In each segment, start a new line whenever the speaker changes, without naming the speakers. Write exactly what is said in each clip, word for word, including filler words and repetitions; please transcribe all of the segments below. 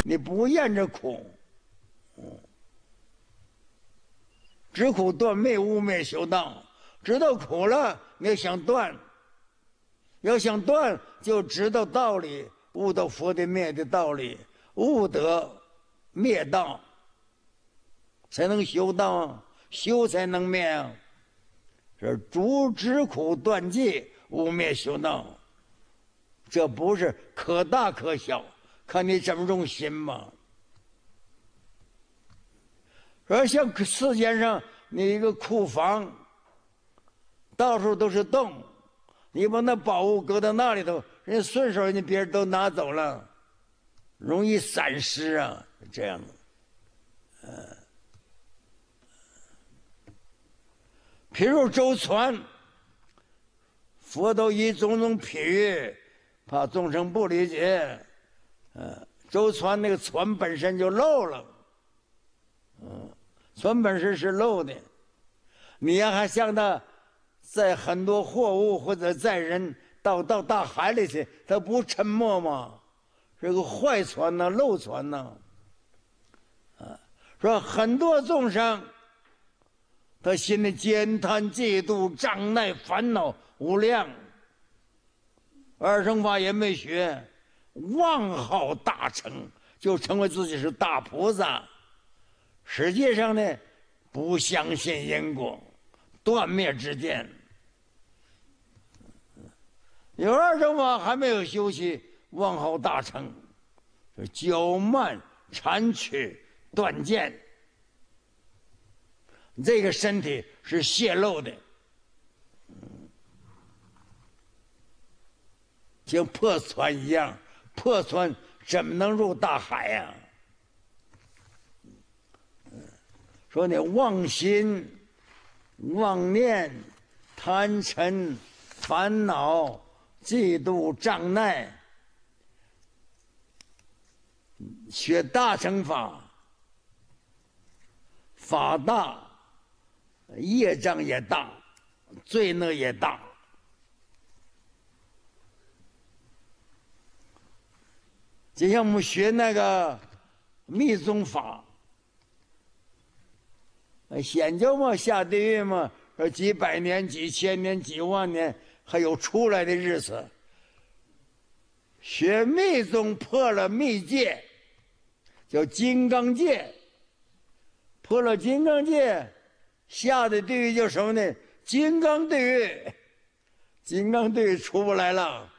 你不厌着苦，嗯，知苦断灭，无灭修道。知道苦了，你要想断，要想断，就知道道理，悟到佛的灭的道理，悟得灭道，才能修道，修才能灭啊。是逐知苦断戒，无灭修道。这不是可大可小，看你怎么用心吧。说像世间上你一个库房，到处都是洞，你把那宝物搁到那里头，人家顺手人家别人都拿走了，容易散失啊，这样的。呃，譬如舟船，佛都以种种譬喻，怕众生不理解。呃，舟船那个船本身就漏了，嗯、呃，船本身是漏的，你要还像他载很多货物或者载人到到大海里去，他不沉没吗？这个坏船呢，漏船呢，啊，说很多众生，他心里惊叹、嫉妒、障碍、烦恼无量，二乘法也没学，妄好大成，就成为自己是大菩萨。实际上呢，不相信因果，断灭之见。有二乘法还没有修习，妄好大成，就骄慢、谄曲、断见。这个身体是泄露的，像破船一样，破船怎么能入大海呀、啊？说你妄心、妄念、贪嗔、烦恼、嫉妒、障碍，学大乘法，法大，业障也大，罪恶也大。就像我们学那个密宗法，显教嘛，下地狱嘛，说几百年、几千年、几万年，还有出来的日子。学密宗破了密戒，叫金刚戒，破了金刚戒，下的地狱叫什么呢？金刚地狱，金刚地狱出不来了。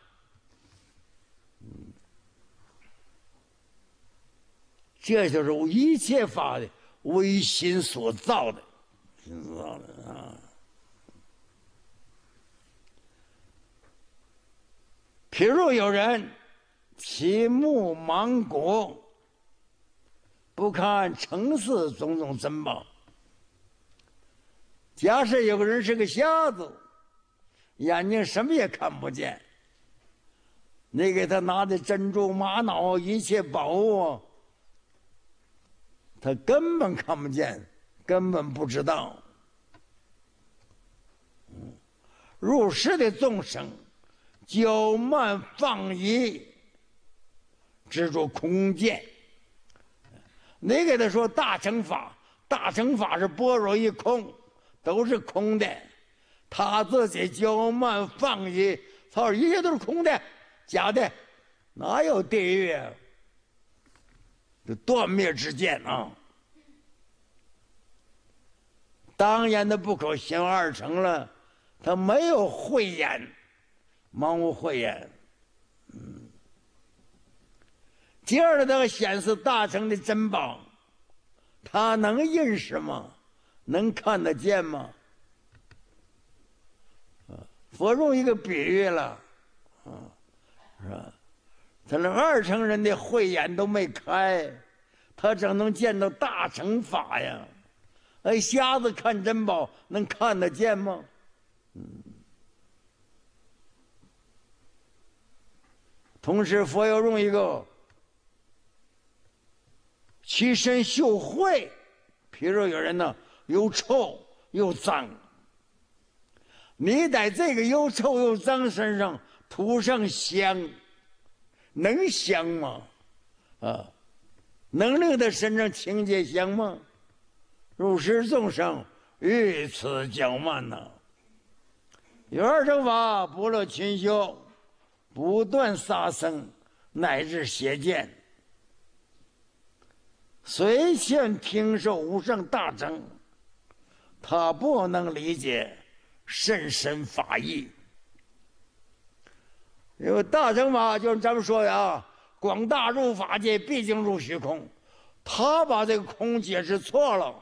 这就是一切法的唯心所造的，心所造的啊。譬如有人其目盲骨，不看城市种种珍宝。假设有个人是个瞎子，眼睛什么也看不见，你给他拿的珍珠、玛瑙一切宝物，他根本看不见，根本不知道。入世的众生，骄慢放逸，执着空见。你给他说大乘法，大乘法是般若一空，都是空的。他自己骄慢放逸，他说一切都是空的、假的，哪有地狱啊？这断灭之见啊！当然的不可行二乘了，他没有慧眼，盲无慧眼。嗯。第二呢，他显示大乘的珍宝，他能认识吗？能看得见吗？佛用一个比喻了，啊，是吧？他那二乘人的慧眼都没开，他怎能见到大乘法呀？哎，瞎子看珍宝能看得见吗？嗯。同时，佛要用一个其身嗅秽，譬如有人呢又臭又脏，你在这个又臭又脏身上涂上香，能香吗？啊， 能令他身上情节相吗？如是众生于此骄慢呐。有二乘法，不乐勤修，不断杀生，乃至邪见，虽现听受无上大乘，他不能理解甚深法义。因为大乘法就是咱们说的啊，广大入法界，毕竟入虚空。他把这个空解释错了，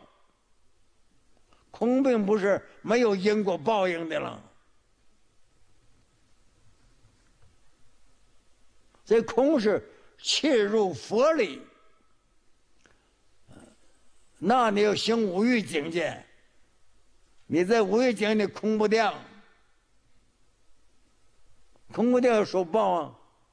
空并不是没有因果报应的了。这空是切入佛理，那你要行五欲境界，你在五欲境界空不掉，空不掉要受报啊。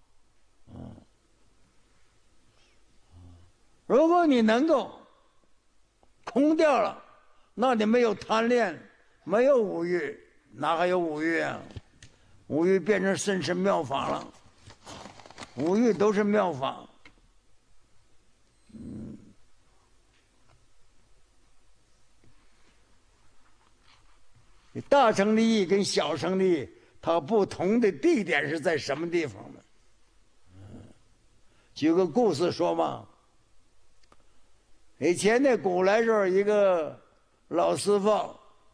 如果你能够空掉了，那你没有贪恋，没有五欲，哪还有五欲啊？五欲变成甚深妙法了，五欲都是妙法。嗯，大乘的义跟小乘的义，它不同的地点是在什么地方呢？举个故事说嘛。以前那古来时候，一个老师傅，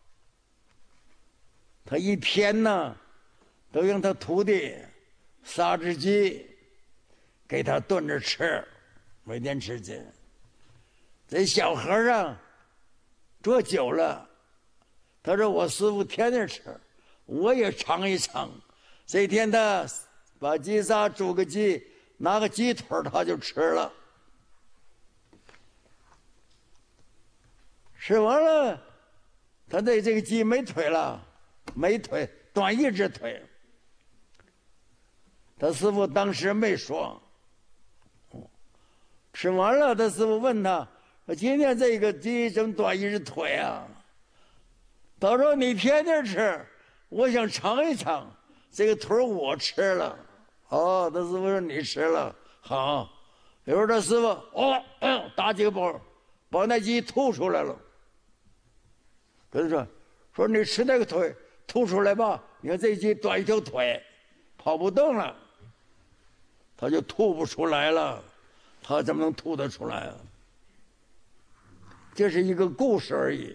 他一天呢，都让他徒弟杀只鸡，给他炖着吃，每天吃去。这小和尚做久了，他说：“我师傅天天吃，我也尝一尝。”这天他把鸡杀，煮个鸡，拿个鸡腿他就吃了。吃完了，他对这个鸡没腿了，没腿，短一只腿。他师傅当时没说。吃完了，他师傅问他：“今天这个鸡怎么短一只腿啊？”他说：“你天天吃，我想尝一尝，这个腿我吃了。”哦，他师傅说：“你吃了，好。”有时候他师傅哦，嗯，打几个包，把那鸡吐出来了。跟他说：“说你吃那个腿吐出来吧，你看这鸡短一条腿，跑不动了，他就吐不出来了，他怎么能吐得出来啊？”这是一个故事而已。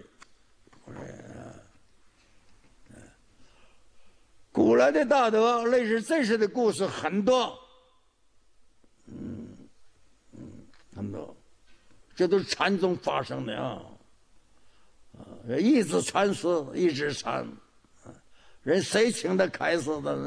古来的大德类似这似的故事很多，嗯嗯，很多，这都是禅宗发生的啊。一直禅师，一直禅，人谁请他开示的？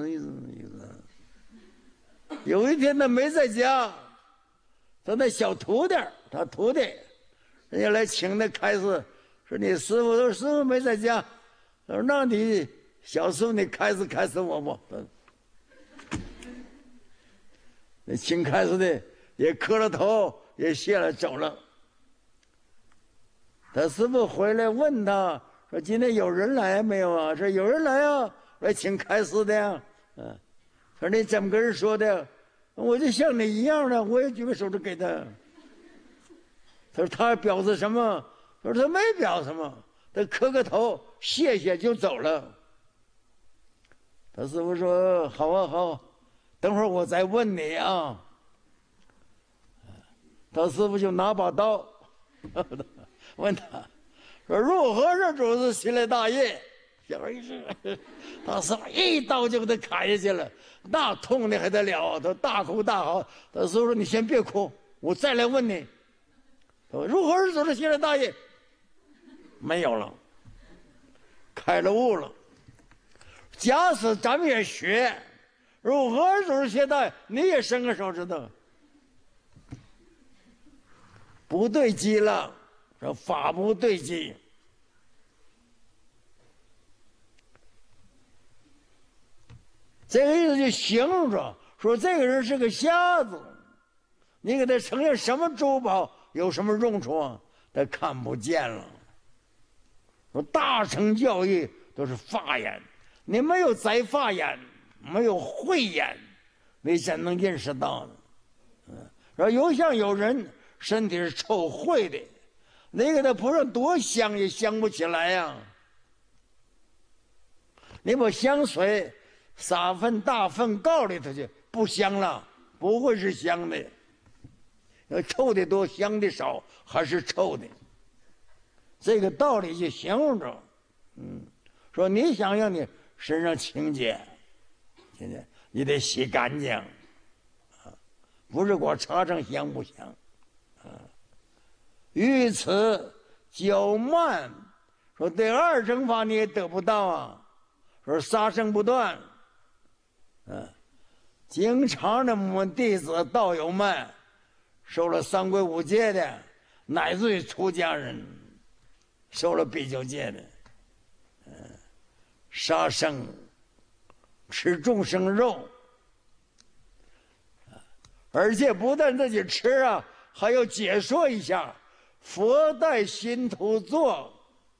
有一天他没在家，他那小徒弟，他徒弟，人家来请他开示，说你师傅，说师傅没在家，他说那你小师傅你开示开示我不？那请开示的也磕了头，也谢了，走了。他师傅回来问他说：“今天有人来没有啊？”说：“有人来啊，来请开示的呀。”嗯，他说：“你怎么跟人说的？”我就像你一样的，我也举个手指给他。他说：“他表示什么？”他说：“他没表什么，他磕个头，谢谢就走了。”他师傅说：“好啊，好，等会儿我再问你啊。”他师傅就拿把刀。问他说：“如何是主持心类大业？”小孩一是，他师傅一刀就给他砍下去了，那痛的还得了，他大哭大嚎。他师傅说：“你先别哭，我再来问你。”他说：“如何是主持心类大业？”没有了，开了悟了。假使咱们也学如何是主持心类大业，你也伸个手指头，不对机了。说法不对机，这个意思就形容着说这个人是个瞎子，你给他呈现什么珠宝有什么用处啊？他看不见了。说大乘教育都是法眼，你没有摘法眼，没有慧眼，你怎能认识到呢？嗯，然后有像有人身体是臭秽的，你给他铺上多香也香不起来呀、啊。你把香水撒份大粪膏里头去，不香了，不会是香的。要臭的多，香的少，还是臭的。这个道理就形容着，嗯，说你想让你身上清洁，现在你得洗干净，啊，不是光插上香不香，啊。于此较慢，说对二乘法你也得不到啊，说杀生不断，嗯、啊，经常的我们弟子道友们，受了三规五戒的，乃至于出家人，受了比丘戒的，嗯、啊，杀生，吃众生肉，而且不但自己吃啊，还要解说一下。佛带信徒做，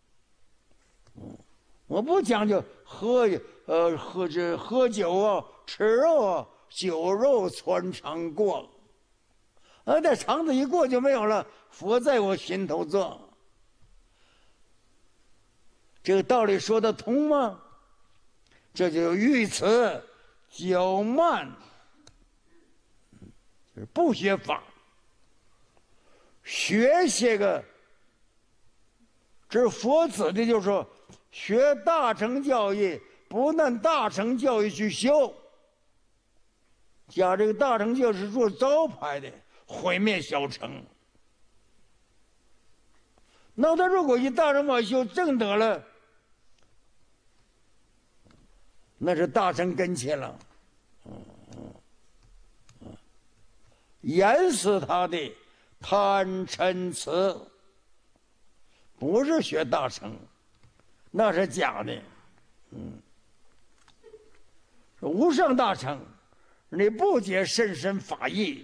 我不讲究喝呃喝这喝酒啊，吃肉啊，酒肉穿肠过，啊，这肠子一过就没有了。佛在我心头做，这个道理说得通吗？这就遇此较慢，就是不学法。学些个，这佛子的就说，学大乘教义，不按大乘教义去修。讲这个大乘教是做招牌的，毁灭小乘。那他如果以大乘法修正得了，那是大乘根器了。嗯嗯嗯，淹死他的。贪嗔痴不是学大乘，那是假的。嗯，无上大乘，你不解甚深法义。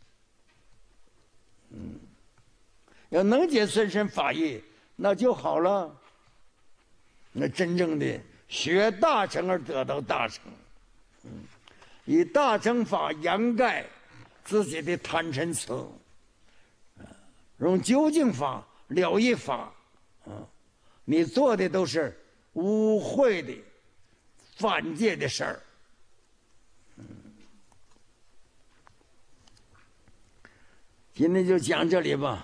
嗯，要能解甚深法义，那就好了。那真正的学大乘而得到大乘，嗯，以大乘法掩盖自己的贪嗔痴。用究竟法、了义法，啊，你做的都是污秽的、犯戒的事儿。嗯，今天就讲这里吧。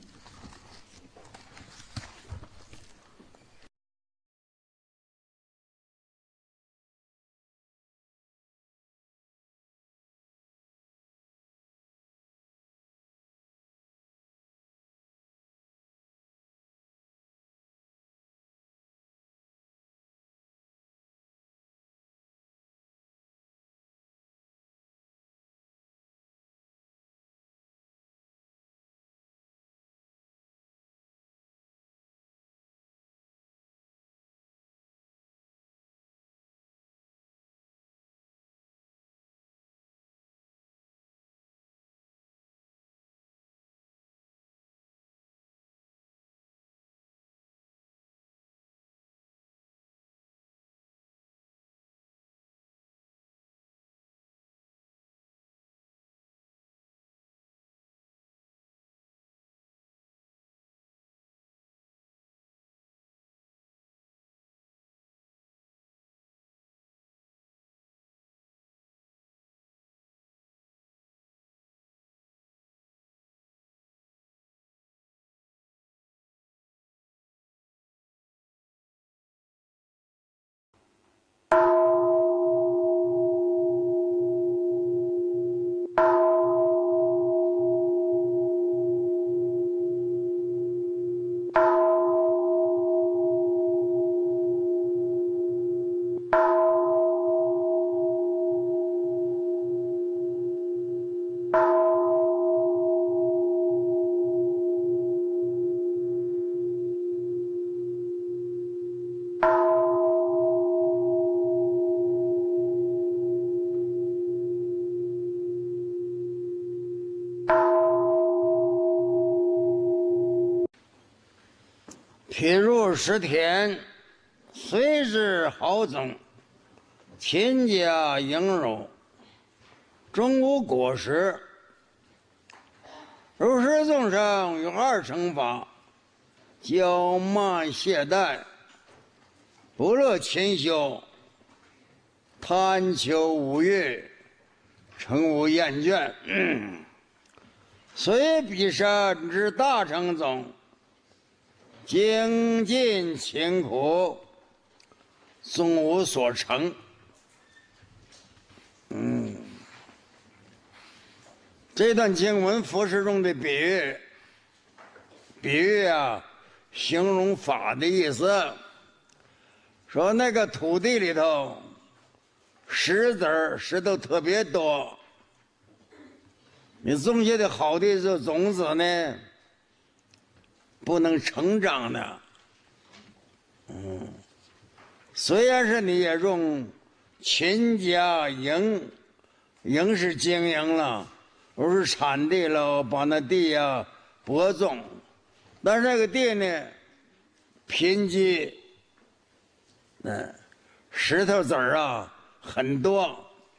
譬如十天，虽至好种，亲家应柔，终无果实。 如是众生有二乘法：骄慢懈怠，不乐勤修，贪求无欲，诚无厌倦。嗯、虽彼身之大乘中，精进勤苦，终无所成。嗯，这段经文佛是中的比喻，比喻啊，形容法的意思。说那个土地里头，石子儿石头特别多，你种下的好的这种子呢，不能成长的。嗯，虽然是你也用勤加营，营是经营了，而是产地了，把那地呀、啊、播种，但是那个地呢，贫瘠，嗯，石头子儿啊很多，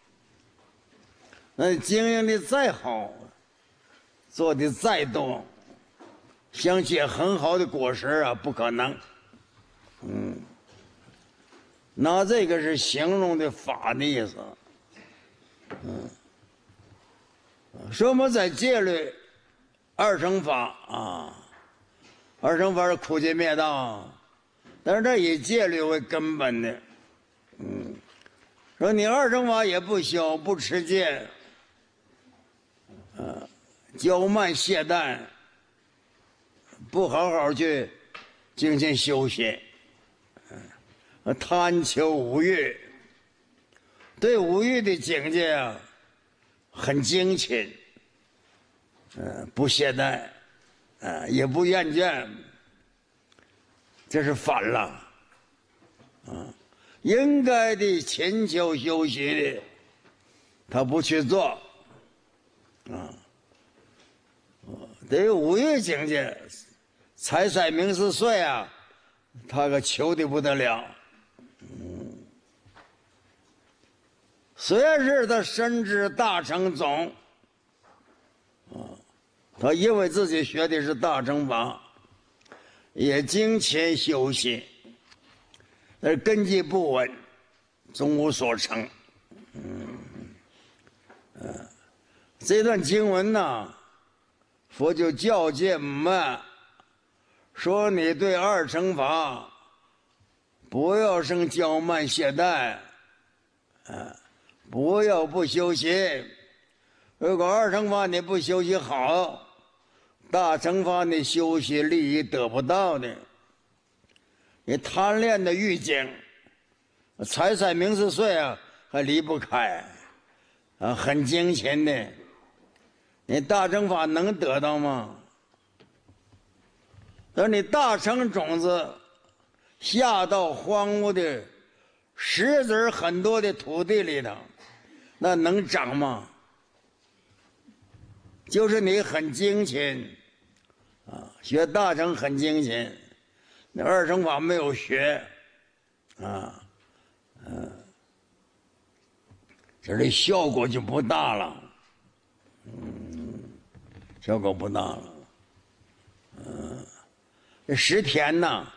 那经营的再好，做的再多，想结很好的果实啊，不可能。嗯，拿这个是形容的法的意思。嗯，说我们在戒律二乘法啊，二乘法是苦集灭道，但是这以戒律为根本的。嗯，说你二乘法也不修，不持戒，呃，骄慢懈怠，不好好去精进修习，呃，贪求无欲，对无欲的境界啊，很精勤，呃，不懈怠，呃，也不厌倦，这是反了，啊。应该的勤求修习的，他不去做，啊，对于五欲境界，财色名食睡啊，他可求的不得了。嗯，虽然是他深知大乘宗，啊，他因为自己学的是大乘法，也精勤修习。但是根基不稳，终无所成。嗯，呃，这段经文呢，佛就教诫我们说：你对二乘法不要生骄慢懈怠，呃，不要不修习。如果二乘法你不修习好，大乘法你修习利益得不到的。你贪恋的欲境，财色名食睡啊，还离不开，啊，很精勤的。你大乘法能得到吗？等你大乘种子下到荒芜的石子很多的土地里头，那能长吗？就是你很精勤，啊，学大乘很精勤。那二乘法没有学，啊，嗯、啊，这的效果就不大了，嗯，效果不大了，嗯、啊，这石田呢，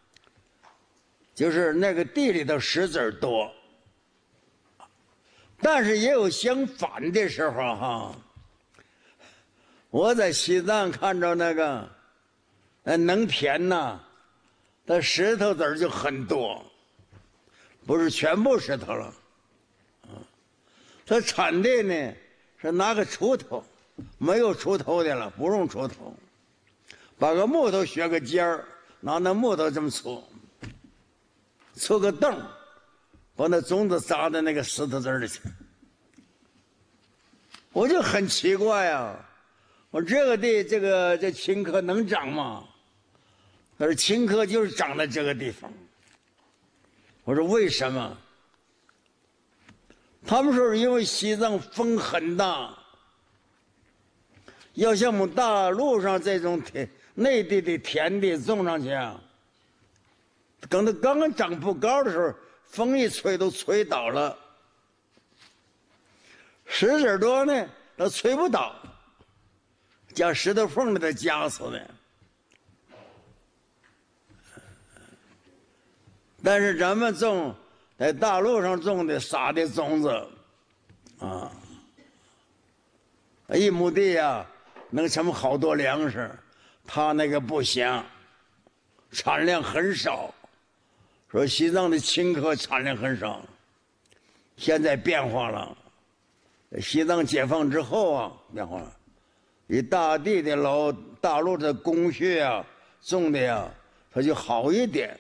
就是那个地里头石子多，但是也有相反的时候哈。我在西藏看着那个，呃，农田呐。它石头子儿就很多，不是全部石头了，啊，它产地呢是拿个锄头，没有锄头的了，不用锄头，把个木头削个尖儿，拿那木头这么粗，粗个洞，把那种子扎在那个石头子儿里去。我就很奇怪啊，我这个地这个这青稞能长吗？可是青稞就是长在这个地方。我说为什么？他们说是因为西藏风很大，要像我们大陆上这种田内地的田地种上去啊，等它刚刚长不高的时候，风一吹都吹倒了。石子多呢，它吹不倒， 加石头缝里头夹死的。但是咱们种在大陆上种的撒的种子，啊，一亩地呀能成好多粮食，他那个不行，产量很少。说西藏的青稞产量很少，现在变化了。西藏解放之后啊，变化了，以大地的老大陆的工序啊种的呀，它就好一点。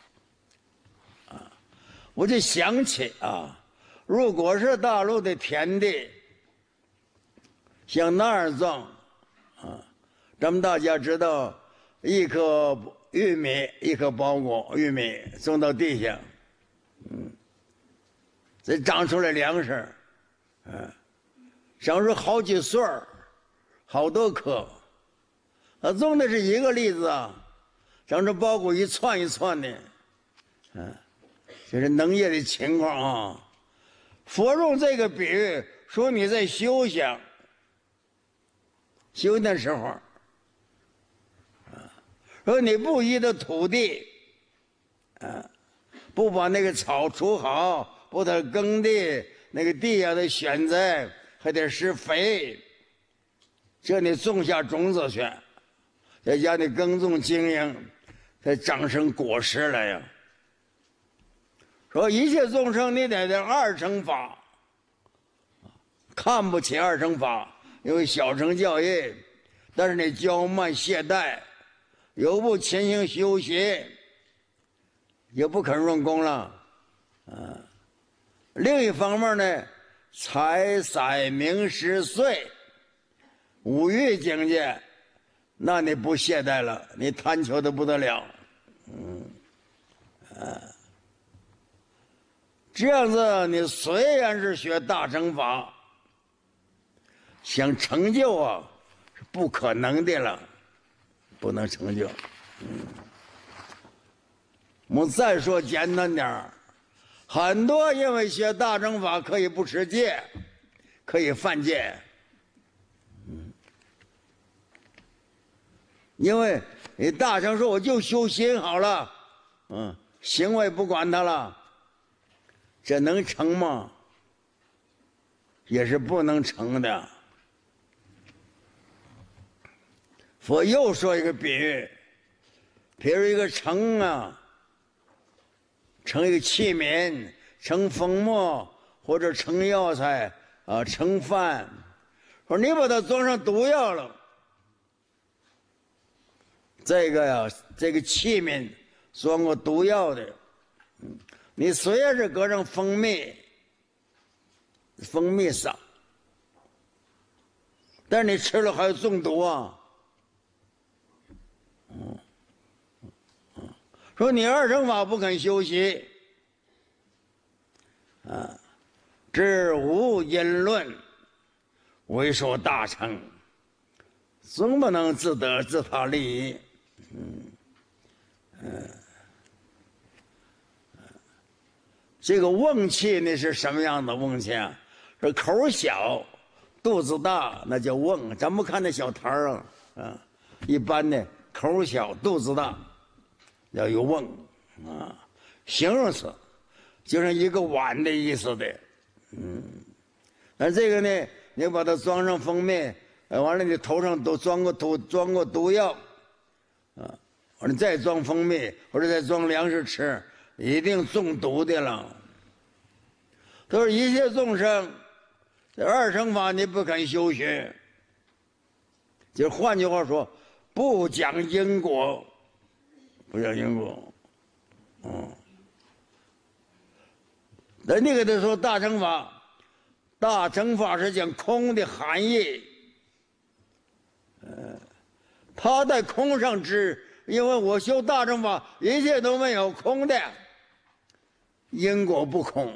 我就想起啊，如果是大陆的田地，像那儿种，啊，咱们大家知道，一颗玉米，一颗包谷玉米种到地下，嗯，这长出来粮食，嗯，长出好几穗儿，好多颗。他种的是一个粒子啊，长出包谷一串一串的，嗯。这是农业的情况啊。佛用这个比喻说你在修行，修的时候，啊，说你不依着土地，啊，不把那个草除好，不得耕地，那个地呀得选择，还得施肥，这你种下种子去，再加你耕种经营，才长成果实来呀。说一切众生，你得这二乘法，看不起二乘法，因为小乘教义，但是你骄慢懈怠，又不勤行修习，也不肯用功了，啊。另一方面呢，财色名食睡，五欲境界，那你不懈怠了，你贪求的不得了，嗯，啊。这样子，你虽然是学大乘法，想成就啊，是不可能的了，不能成就。嗯，我们再说简单点儿，很多因为学大乘法可以不持戒，可以犯戒。嗯，因为你大乘说我就修心好了，嗯，行为不管它了。这能成吗？也是不能成的。佛又说一个比喻，比如一个盛啊，盛一个器皿，盛蜂沫或者盛药材啊，盛饭，说你把它装上毒药了，这个呀，这个器皿装过毒药的，嗯。你虽然是搁上蜂蜜，蜂蜜撒，但是你吃了还有中毒啊。嗯，嗯，说你二乘法不肯修习，啊，知无因论，为说大乘，总不能自得自他利益。嗯，嗯。这个瓮气呢是什么样的瓮气啊？是口小，肚子大，那叫瓮。咱们看那小摊儿啊，啊，一般的口小，肚子大，要有瓮啊。形容词，就像一个碗的意思的，嗯。但这个呢，你把它装上蜂蜜，完了你头上都装过毒，装过毒药，啊，完了再装蜂蜜，或者再装粮食吃。一定中毒的了。都是一切众生，这二乘法你不肯修学，就是换句话说，不讲因果，不讲因果，嗯。那你给他说大乘法，大乘法是讲空的含义，呃，他在空上知，因为我修大乘法，一切都没有空的。因果不空，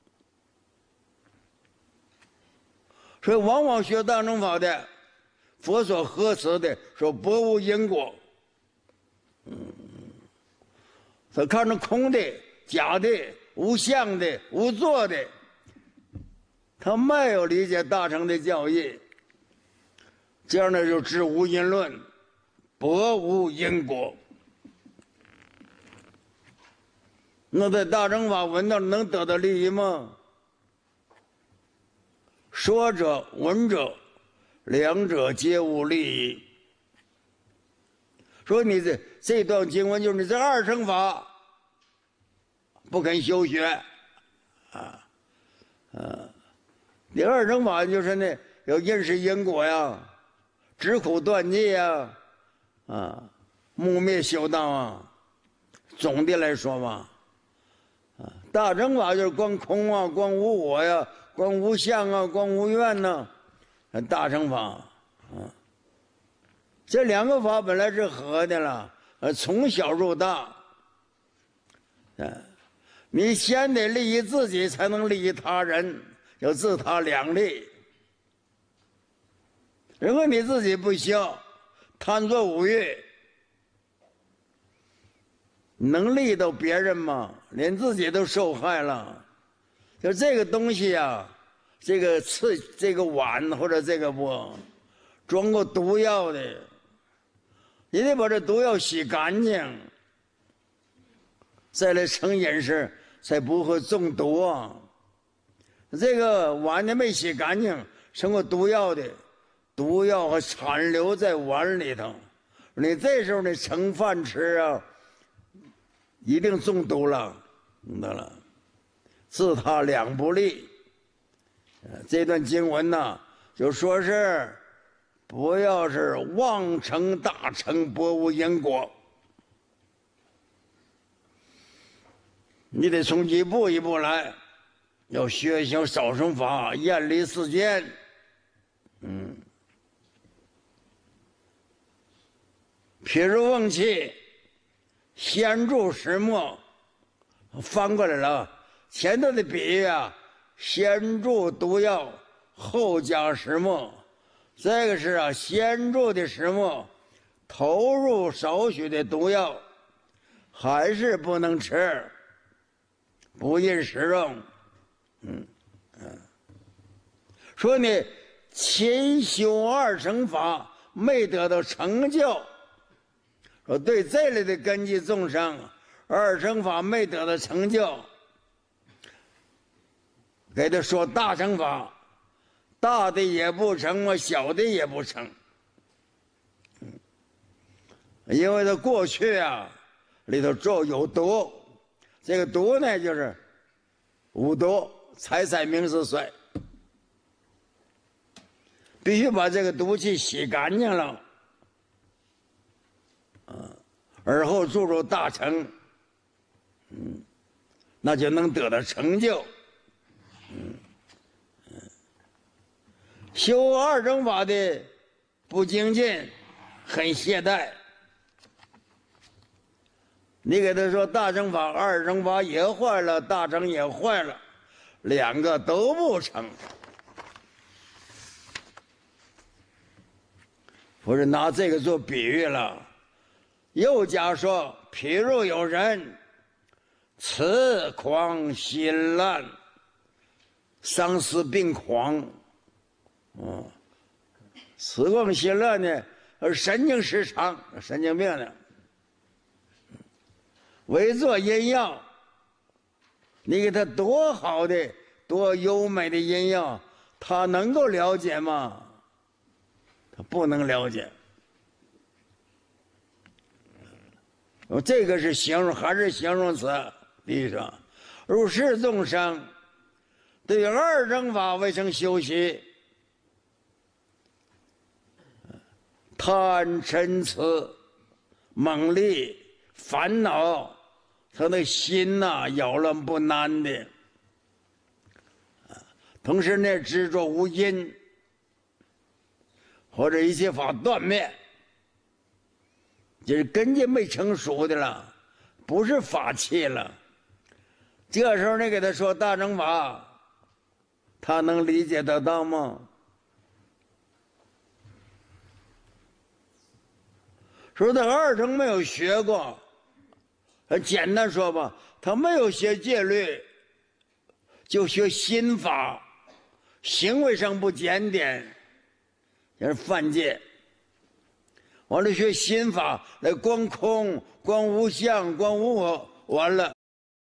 所以往往学大乘法的，佛所呵斥的说不无因果，嗯，他看着空的、假的、无相的、无作的，他没有理解大乘的教义。 这样的就知无因论，博无因果。那在大乘法闻到能得到利益吗？说者闻者，两者皆无利益。说你这这段经文就是你这二乘法不肯修学，啊啊，你二乘法就是呢要认识因果呀，止苦断戒呀，啊，木灭修道啊。总的来说嘛，啊，大乘法就是光空啊，光无我呀，光无相啊，光无愿呐，啊，大乘法啊。这两个法本来是合的了，呃，从小入大，啊，你先得利益自己，才能利益他人，要自他两利。如果你自己不修，贪作五欲，能利到别人吗？连自己都受害了。就这个东西啊，这个刺，这个碗或者这个钵，装过毒药的。你得把这毒药洗干净，再来盛饮食，才不会中毒啊。这个碗你没洗干净，盛过毒药的，毒药还残留在碗里头，你这时候你盛饭吃啊，一定中毒了，明白了？自他两不利。这段经文呢，就说是。不要是妄成大成，博无因果。你得从一步一步来，要学习少生法，厌离世间。嗯，譬如瓮器，先注石墨，翻过来了。前头的比喻啊，先注毒药，后加石墨。这个是啊，先注的石墨，投入少许的毒药，还是不能吃，不应食用。嗯嗯，说你勤修二乘法没得到成就，说对这类的根基众生，二乘法没得到成就，给他说大乘法。大的也不成啊，小的也不成，因为他过去啊里头就有毒，这个毒呢就是五毒：财色名食睡，必须把这个毒气洗干净了，啊，而后注入大成，嗯，那就能得到成就，嗯。修二乘法的不精进，很懈怠。你给他说大乘法、二乘法也坏了，大乘也坏了，两个都不成。不是拿这个做比喻了。又加说，譬如有人痴狂心烂，丧失病狂。嗯，痴狂心乱呢，神经失常，神经病呢。为做阴药，你给他多好的、多优美的阴药，他能够了解吗？他不能了解。这个是形容，还是形容词？第一个，如是众生，对于二乘法未曾修习。贪嗔痴、猛力、烦恼，他的心呐、啊、扰乱不安的。同时呢，执着无因，或者一切法断灭，就是根基没成熟的了，不是法器了。这时候你给他说大乘法，他能理解得到吗？说他二乘没有学过，简单说吧，他没有学戒律，就学心法，行为上不检点， 也是犯戒。完了学心法来观空、观无相、观无我，完了